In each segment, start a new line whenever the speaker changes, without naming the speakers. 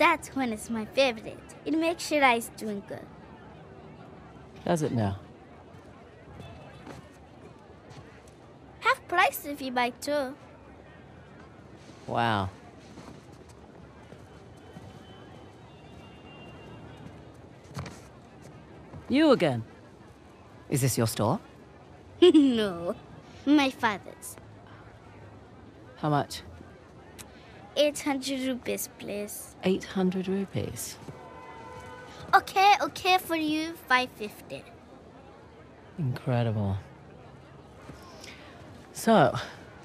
That's when it's my favorite. It makes your eyes twinkle.
Does it now?
Half price if you buy two.
Wow. You again? Is this your store?
No, my father's.
How much?
800 rupees, please.
800 rupees.
Okay, for you, 550.
Incredible. So,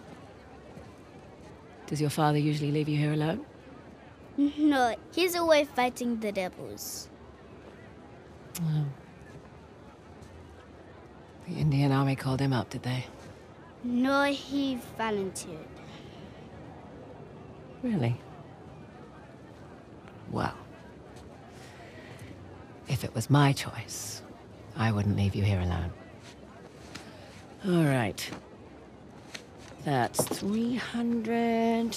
does your father usually leave you here alone?
No, he's away fighting the rebels.
Oh. The Indian army called him up, did they?
No, he volunteered.
Really? Well, if it was my choice, I wouldn't leave you here alone. All right. That's 300.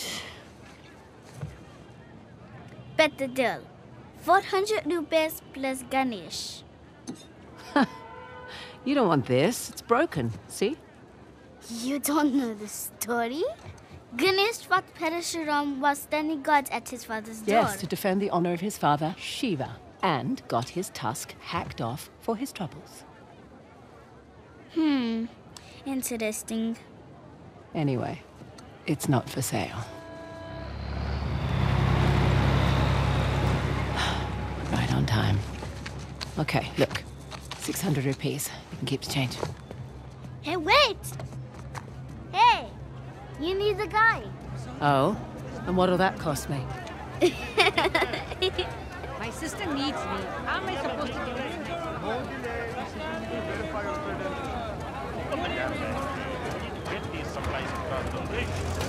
Bet the deal. 400 rupees plus Ganesh.
You don't want this. It's broken. See?
You don't know the story? Ganesh fought Parashuram while standing guard at his father's door.
Yes, to defend the honor of his father, Shiva, and got his tusk hacked off for his troubles.
Interesting.
Anyway, it's not for sale. Right on time. Okay, look. 600 rupees. You can keep the change.
Hey, wait! Hey, you need the guy.
Oh? And what'll that cost me?
My sister needs me. How am I supposed to do it?
Get these supplies across the bridge.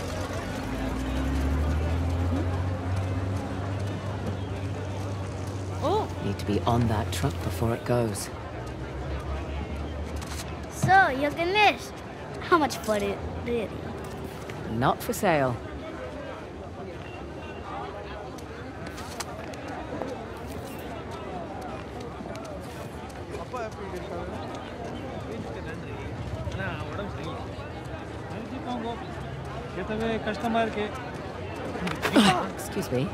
Oh,
Need to be on that truck before it goes.
So, you're Ganesh. How much for it, really?
Not for sale. Excuse me.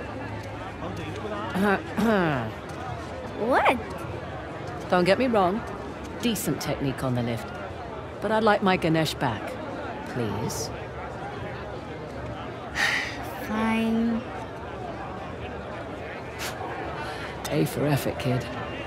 What?
Don't get me wrong. Decent technique on the lift. But I'd like my Ganesh back. Please.
Fine.
A for effort, kid.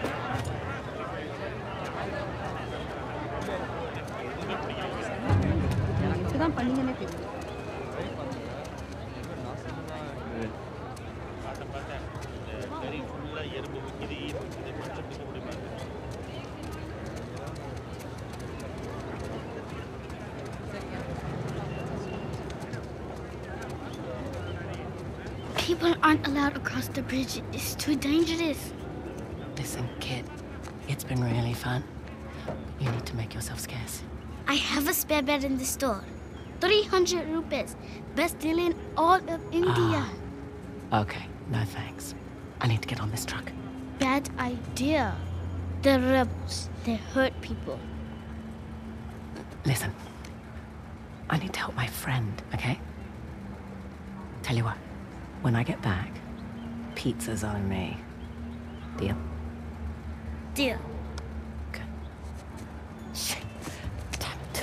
People aren't allowed across the bridge. It's too dangerous.
Listen, kid. It's been really fun. You need to make yourself scarce.
I have a spare bed in the store. 300 rupees. Best deal in all of India.
Okay, no thanks. I need to get on this truck.
Bad idea. The rebels, they hurt people.
Listen. I need to help my friend, okay? Tell you what. When I get back, pizza's on me. Deal?
Deal.
Good. Shit. Damn it.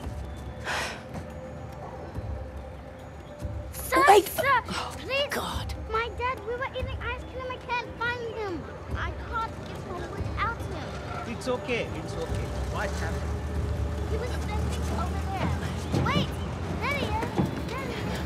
Sir,
Wait!
sir,
Oh,
please.
God.
My dad, we were eating ice cream. I can't find him. I can't get home without him.
It's okay. It's okay. What happened?
He was standing over there. Wait! There he is. There he is.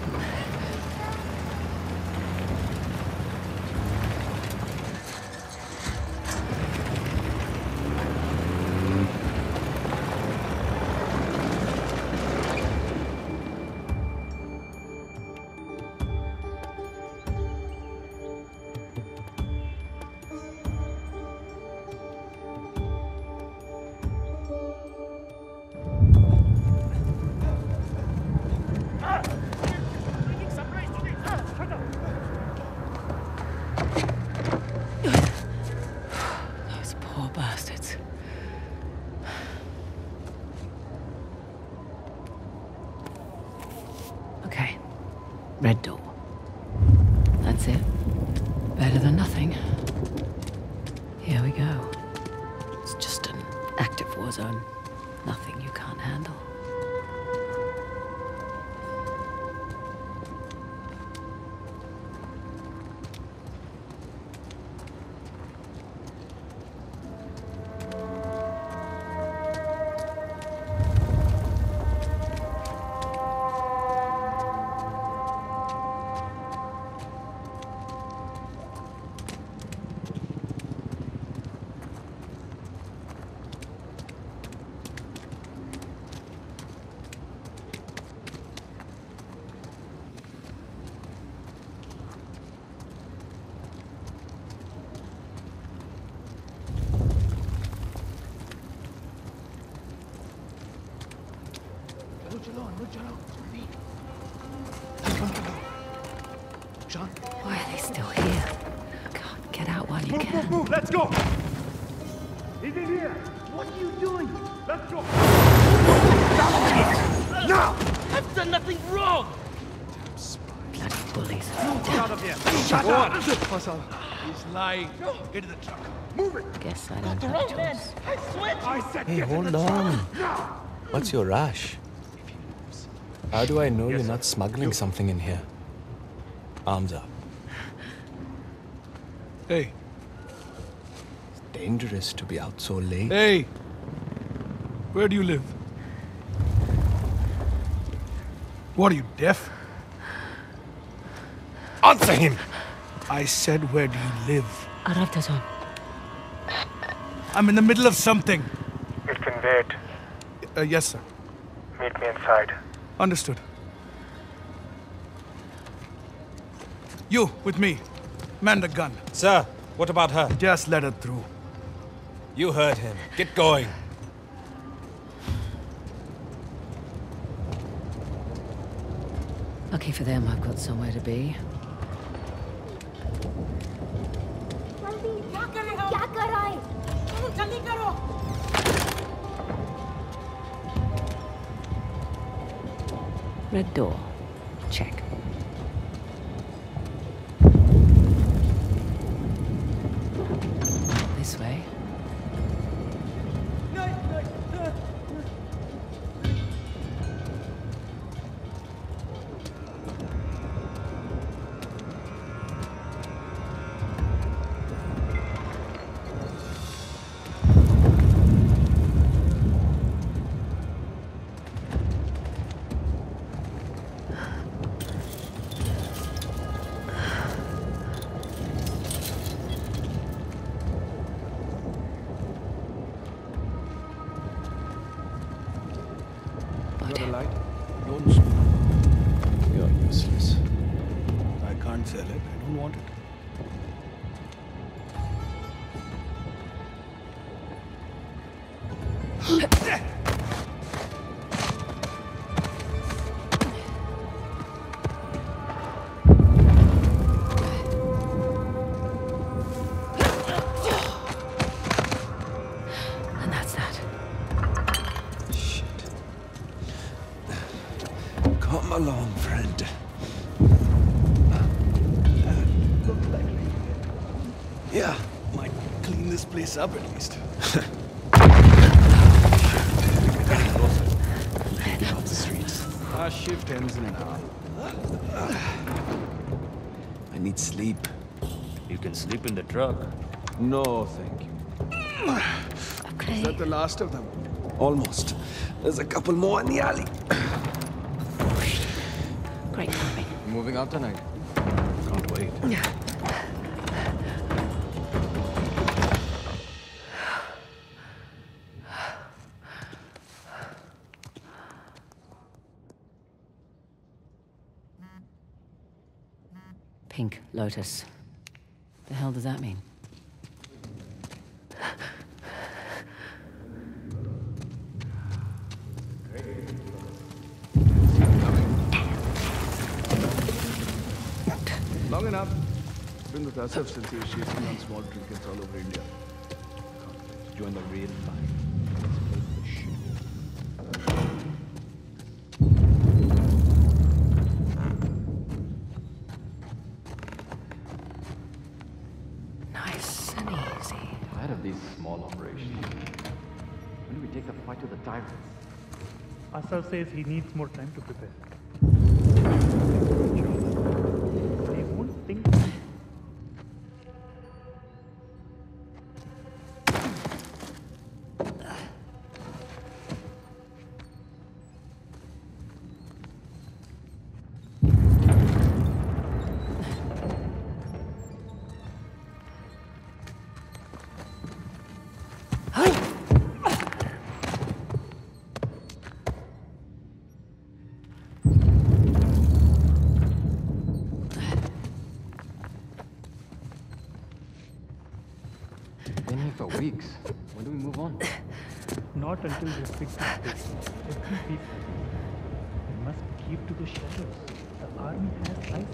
Poor bastards. Okay. Red door. That's it. Better than nothing. Here we go. It's just an active war zone. Nothing you can't handle. Why are they still here? God, get out while you can.
Move, let's go! He's in here! What are you doing? Let's go! Now!
I've done nothing wrong!
Bloody bullies.
Get out of here! Shut up! He's lying. Get to the truck. Move it!
Guess I don't have a choice.
I said
Hey,
get
hold
in the
on.
truck! Now!
What's your rush? How do I know you're not smuggling something in here? Arms up.
Hey.
It's dangerous to be out so late.
Hey! Where do you live? What are you, deaf? Answer him! I said, where do you live?
Aravdazon.
I'm in the middle of something.
It can wait.
Yes, sir.
Meet me inside.
Understood. You, with me. Man the gun.
Sir, what about her?
Just let her through.
You heard him. Get going.
Lucky for them, I've got somewhere to be.
क्या कर रहा है?
जल्दी करो।
Red door. Check. This way.
Got a light? Don't smoke. You're useless.
I can't sell it. I don't want it.
And that's that.
Shit. Come along, friend.
Yeah, might clean this place up at least.
Off the streets.
Our shift ends in an hour.
I need sleep.
You can sleep in the truck.
No, thank you.
Okay.
Is that the last of them?
Almost. There's a couple more in the alley.
Great timing.
Moving out tonight. Can't wait.
Pink Lotus. The hell does that mean?
Long enough. Been with Asif since he was chasing on small trinkets all over India.
join the real fight. Let's break the shit.
Nice and easy.
Tired of these small operations. When do we take the fight to the tyrants?
Asaf says he needs more time to prepare. They won't think.
Been here for weeks. When do we move on?
Not until they fix this place. Every piece. They must keep to the shadows. The army has eyes.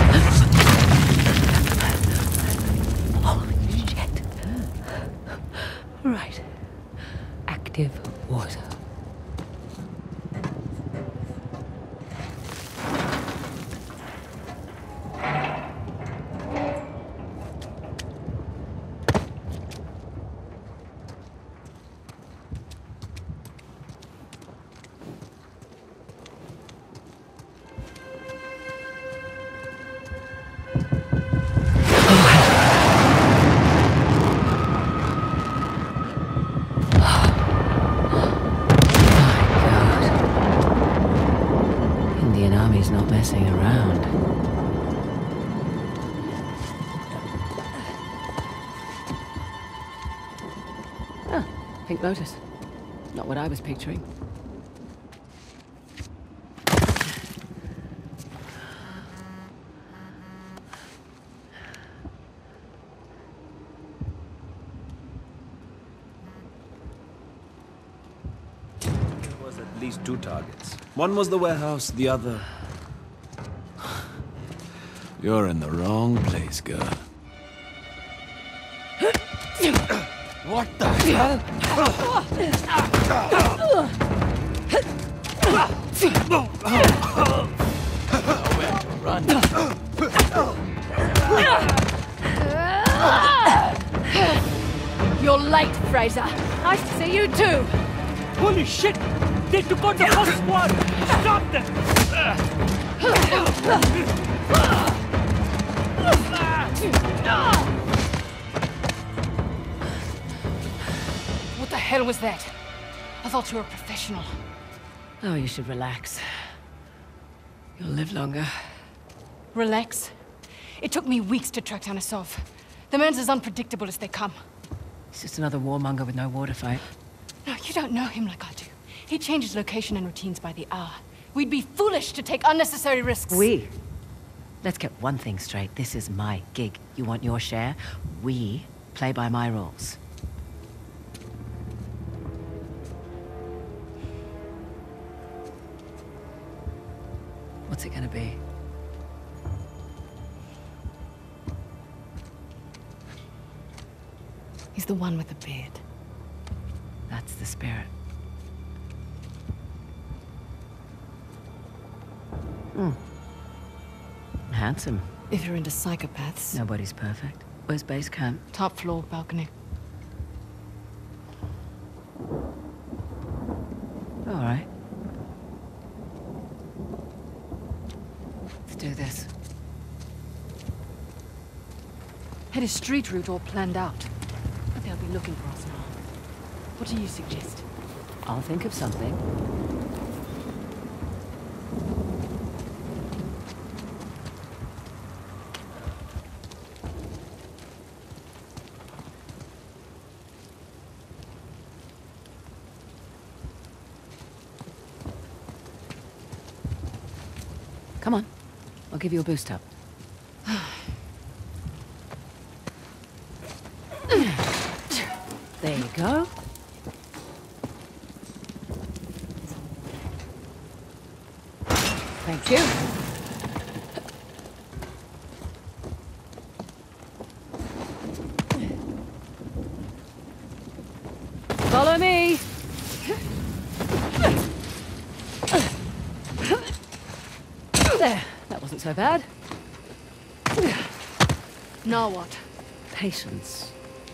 Holy shit. Right. Active water. Not messing around. Ah, Pink Lotus. Not what I was picturing.
There was at least 2 targets. One was the warehouse, the other... You're in the wrong place, girl. What the hell? Nowhere to run.
You're late, Fraser. Nice to see you too.
Holy shit! They took out the whole squad! Stop them!
What the hell was that? I thought you were a professional.
Oh, you should relax. You'll live longer.
Relax. It took me weeks to track down Asov. The man's as unpredictable as they come.
He's just another warmonger with no war to fight.
No, you don't know him like I do. He changes location and routines by the hour. We'd be foolish to take unnecessary risks.
Let's get one thing straight. This is my gig. You want your share? We play by my rules. What's it gonna be?
He's the one with the beard.
That's the spirit. Handsome.
If you're into psychopaths.
Nobody's perfect. Where's base camp?
Top floor, balcony.
All right. Let's do this.
Had a street route all planned out. But they'll be looking for us now. What do you suggest?
I'll think of something. Come on. I'll give you a boost up. There you go. Thank you. Follow me. There, that wasn't so bad.
Now what?
Patience.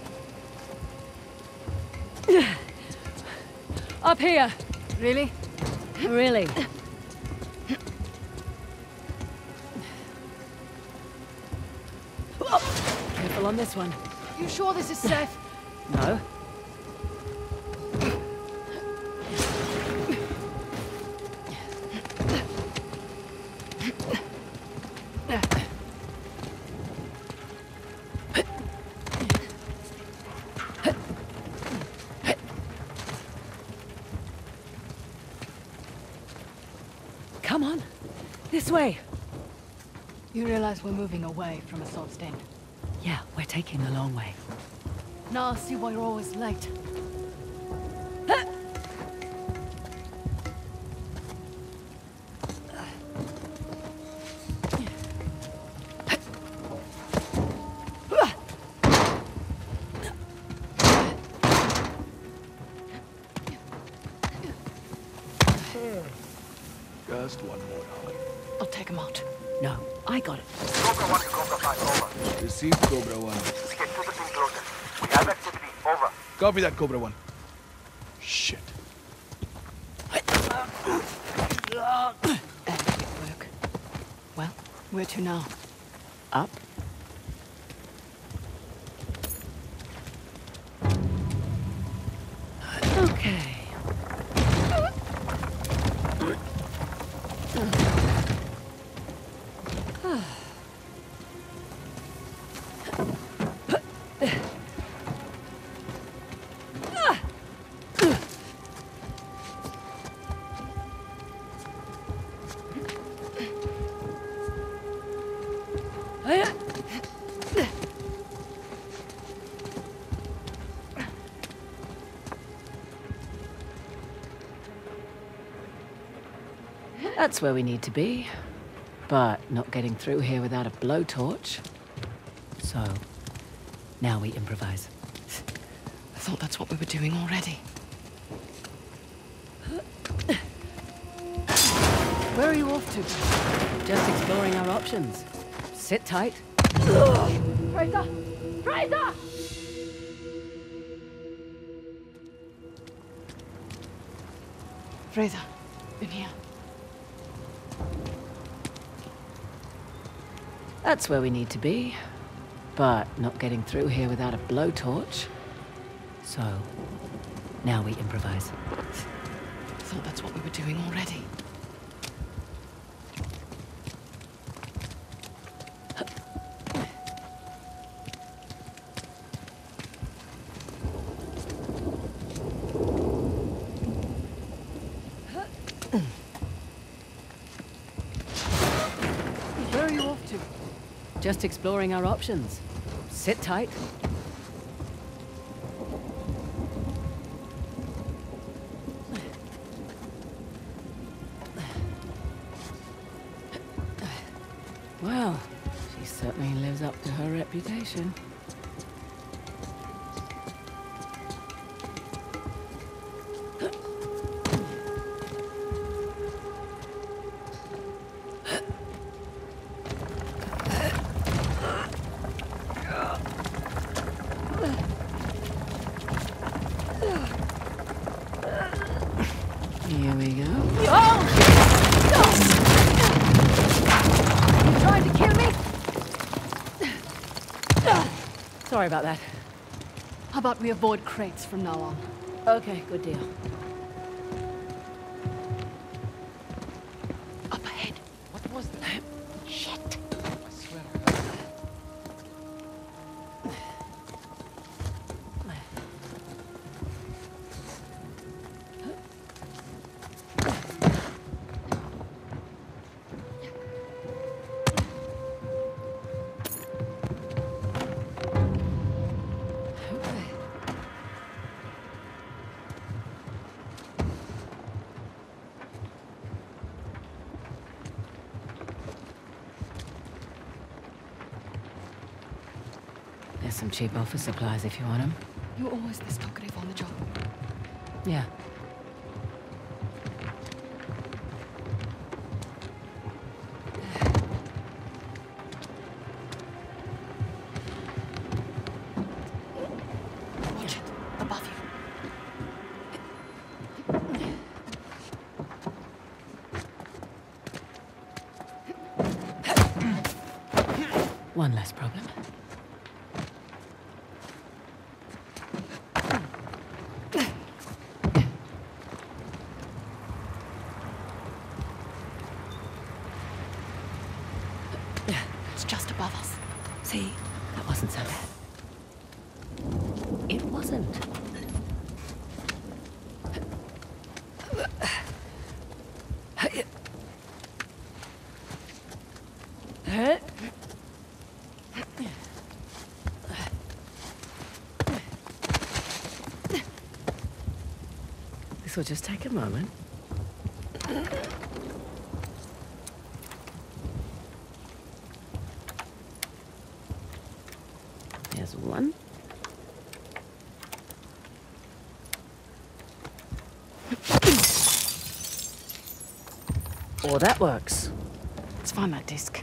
Up here.
Really?
Really. Careful on this one.
You sure this is safe?
No. Come on. This way.
You realize we're moving away from Assault's Den?
Yeah, we're taking the long way.
Now I see why you're always late.
Just one more, darling.
I'll take him out.
No, I got it.
Cobra 1 to Cobra 5, over.
Received, Cobra 1.
Get to the thing closer. We have activity, over.
Copy that, Cobra 1. Shit.
Work. Well, where to now?
Up. Okay. That's where we need to be, but not getting through here without a blowtorch. So, now we improvise.
I thought that's what we were doing already. Where are you off to?
Just exploring our options. Sit tight.
Fraser! Fraser! Fraser, in here.
That's where we need to be, but not getting through here without a blowtorch. So, now we improvise.
I thought that's what we were doing already. Where are you off to?
Just exploring our options. Sit tight. Well, she certainly lives up to her reputation. Here we go.
You trying to kill me?
Sorry about that.
How about we avoid crates from now on?
Okay, good deal.
Up ahead. What was that? Shit.
I swear.
There's some cheap office supplies if you want them.
You're always this talkative on the job.
Yeah.
Watch it. Above you.
One less problem.
It's just above us.
See, that wasn't so bad. It wasn't. This will just take a moment. There's one. Oh, that works.
Let's find that disc.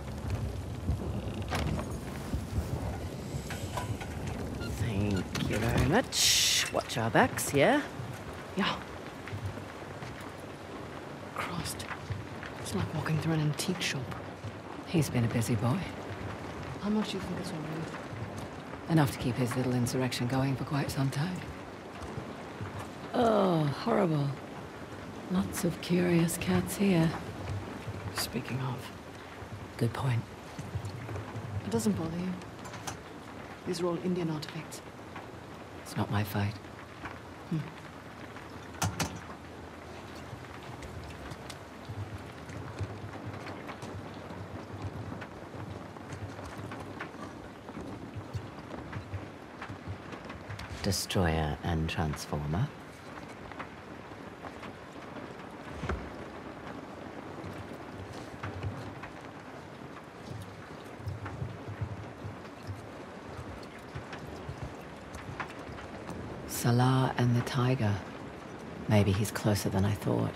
Thank you very much. Watch our backs, yeah?
Yeah. Christ. It's like walking through an antique shop.
He's been a busy boy.
How much do you think it's all worth?
Enough to keep his little insurrection going for quite some time. Oh, horrible. Lots of curious cats here.
Speaking of,
Good point.
it doesn't bother you. These are all Indian artifacts.
It's not my fight. Destroyer and Transformer. Salah and the Tiger. Maybe he's closer than I thought.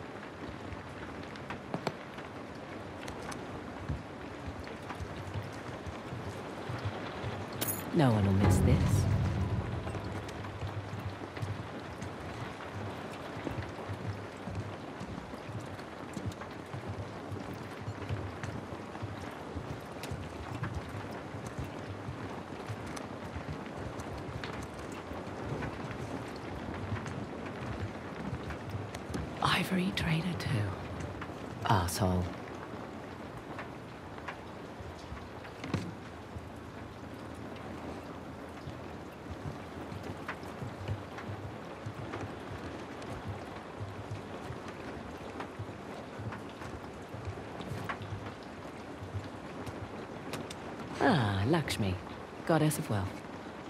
No one will miss this. Ivory trader too. Arsehole. Ah, Lakshmi, goddess of wealth.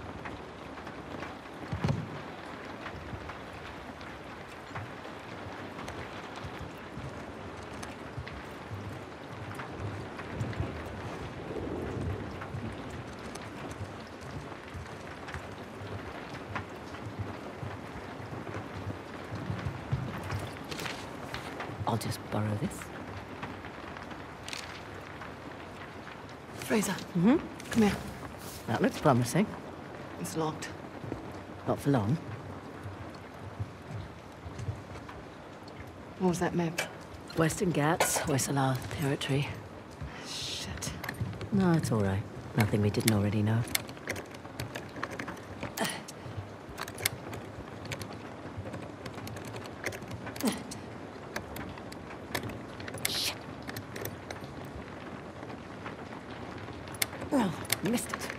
I'll just borrow this.
Fraser,
Mm-hmm.
come here.
That looks promising.
It's locked.
Not for long.
What was that map?
Western Ghats, Hoysala territory.
Shit.
No, it's all right. Nothing we didn't already know. Shit. Oh, missed it.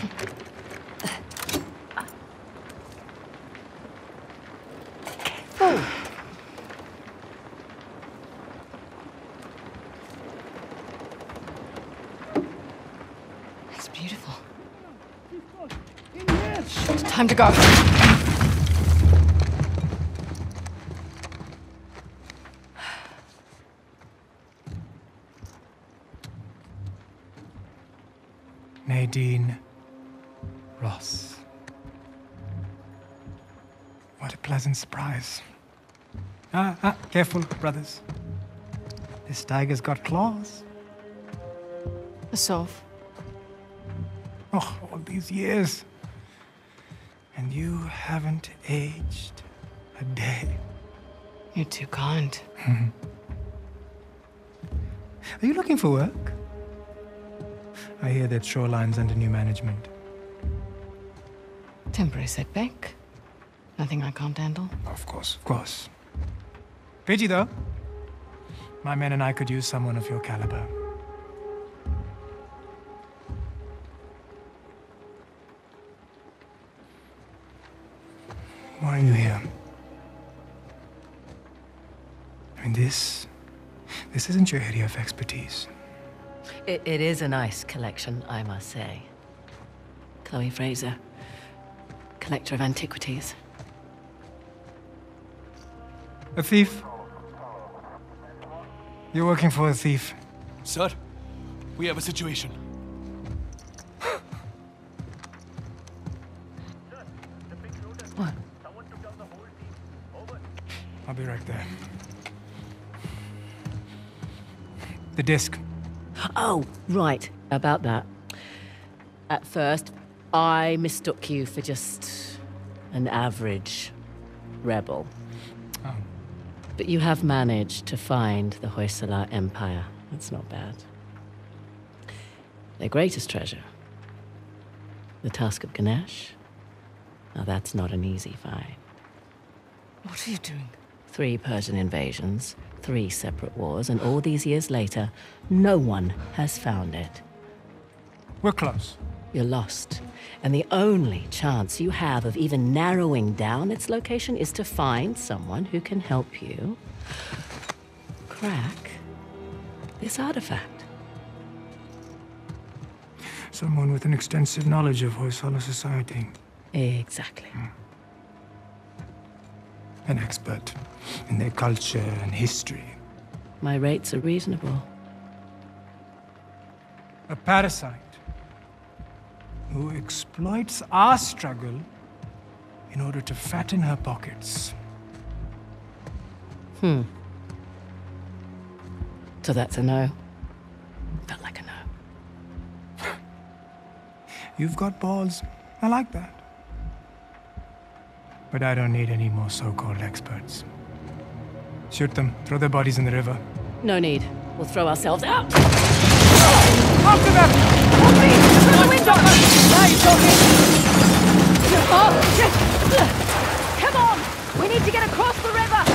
Oh.
It's beautiful. Shit, time to go.
Nadine Ross.
What a pleasant surprise. Careful, brothers. This tiger's got claws.
A sov.
Oh, all these years. And you haven't aged a day.
You're too kind.
Are you looking for work? I hear that Shoreline's under new management.
Temporary setback. Nothing I can't handle.
Of course, of course. Pidgey, though. My men and I could use someone of your caliber. Why are you here? I mean, this isn't your area of expertise.
It is a nice collection, I must say. Chloe Fraser, collector of antiquities.
A thief? You're working for a thief.
Sir, we have a situation.
What?
I'll be right there. The disc.
Oh, right. About that. At first, I mistook you for just an average rebel.
Oh.
But you have managed to find the Hoysala Empire. That's not bad. Their greatest treasure, the Tusk of Ganesh. Now that's not an easy find.
What are you doing?
3 Persian invasions, 3 separate wars, and all these years later, no one has found it.
We're close.
You're lost. And the only chance you have of even narrowing down its location is to find someone who can help you crack this artifact.
Someone with an extensive knowledge of Hoysala society.
Exactly.
An expert in their culture and history.
My rates are reasonable.
A parasite who exploits our struggle in order to fatten her pockets.
So that's a no. Felt like a no.
You've got balls. I like that. But I don't need any more so-called experts. Shoot them. Throw their bodies in the river.
No need. We'll throw ourselves out.
After them!
Help me! Through the window! Now you're talking! Oh, come on! We need to get across the river!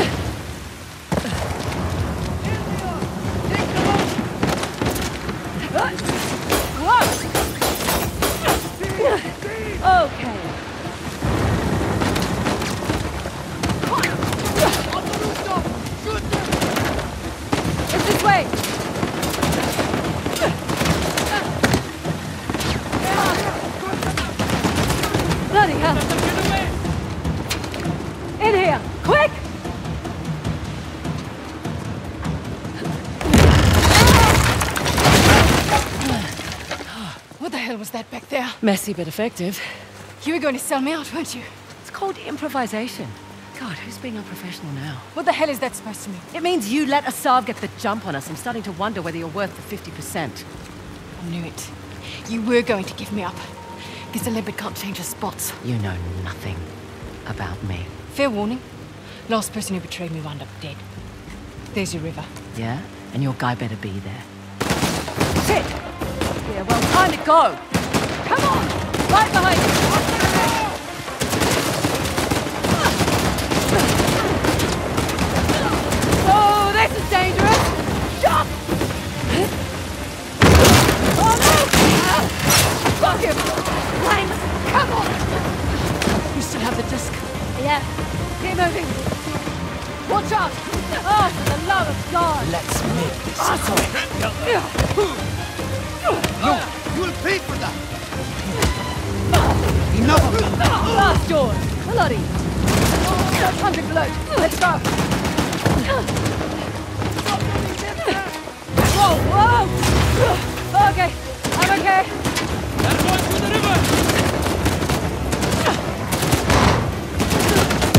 Okay. It's this way! Bloody hell! In here! Quick! What the hell was that back there?
Messy but effective.
You were going to sell me out, weren't you?
It's called improvisation. God, who's being unprofessional now?
What the hell is that supposed to mean?
It means you let Asav get the jump on us. I'm starting to wonder whether you're worth the 50%.
I knew it. You were going to give me up. Gizalibid can't change her spots.
You know nothing about me.
Fair warning. Last person who betrayed me wound up dead. There's your river.
Yeah? And your guy better be there. Shit! Yeah, well, time to go!
Come on! Right behind you! Oh, this is dangerous! Stop! Oh no! Fuck him! Thanks! Come on! You still have the disc? Yeah. Keep moving! Watch out! Oh, for the love of God!
Let's make this
No, you will pay for that!
Enough of them! Last doors! Bloody! 100 below! Let's go! Whoa! Whoa! Okay, I'm okay.
That one's to the river!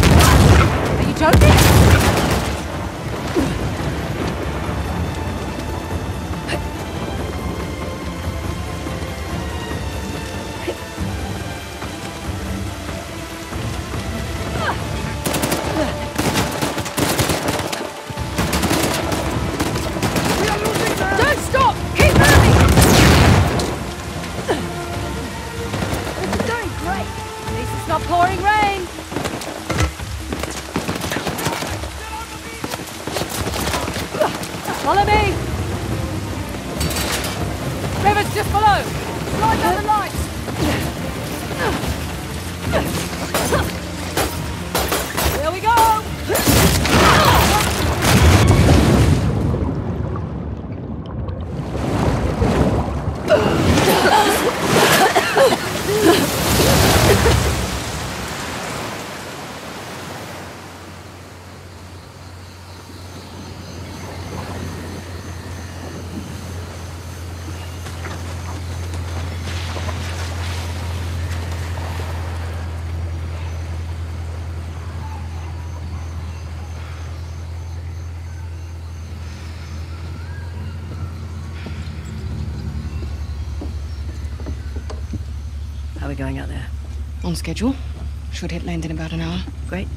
we going out there?
On schedule. Should hit land in about an hour.
Great.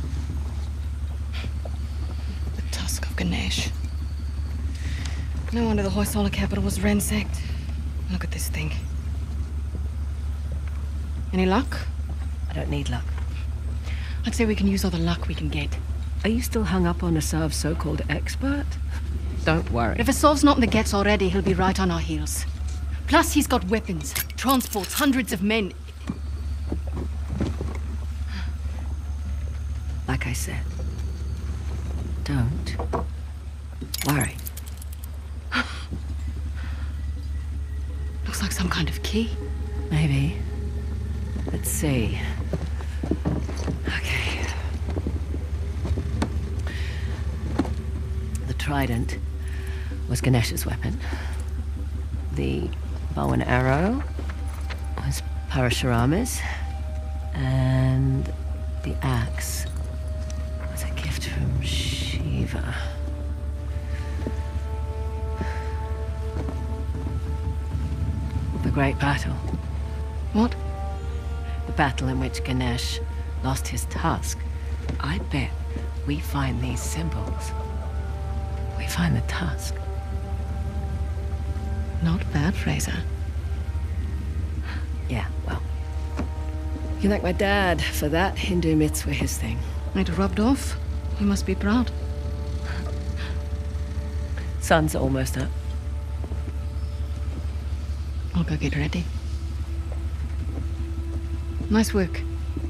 The Tusk of Ganesh. No wonder the Hoysala capital was ransacked. Look at this thing. Any luck?
I don't need luck.
I'd say we can use all the luck we can get.
Are you still hung up on Asav's so-called expert? Don't worry.
If Asav's not in the Gets already, he'll be right on our heels. Plus, he's got weapons, transports, hundreds of men.
Like I said, don't worry.
Looks like some kind of key.
Maybe. Let's see. Okay. The trident was Ganesh's weapon. The bow and arrow was Parashurama's. And the axe was a gift from Shiva. The Great Battle.
What?
The battle in which Ganesh lost his tusk. I bet we find these symbols. We find the tusk.
Not bad, Fraser.
Yeah, well. You can thank my dad for that. Hindu myths were his thing.
It rubbed off. You must be proud.
Sun's almost up.
I'll go get ready. Nice work.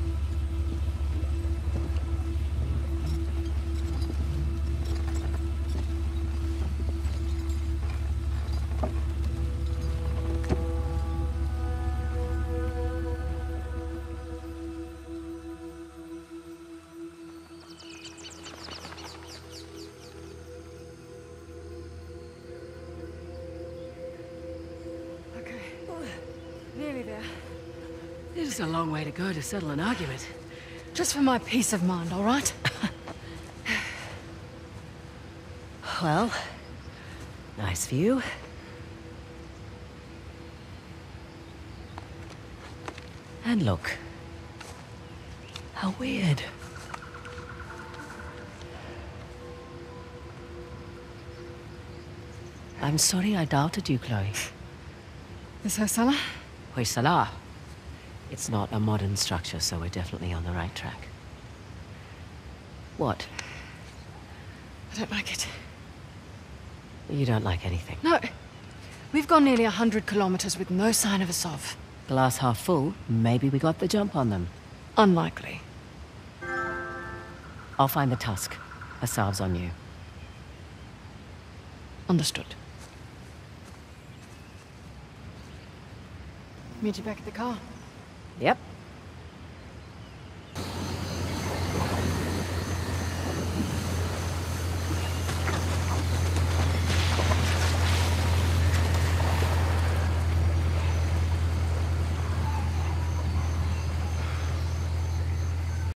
Nearly there. There's a long way to go to settle an argument.
Just for my peace of mind, all right?
Well, nice view. And look. How weird. I'm sorry I doubted you, Chloe.
Is Hoysala?
Hoysala. It's not a modern structure, so we're definitely on the right track. What?
I don't like it.
You don't like anything.
No. We've gone nearly 100 kilometers with no sign of Asav.
Glass half full, maybe we got the jump on them.
Unlikely.
I'll find the tusk. Asav's on you.
Understood. Meet you back at the car.
Yep.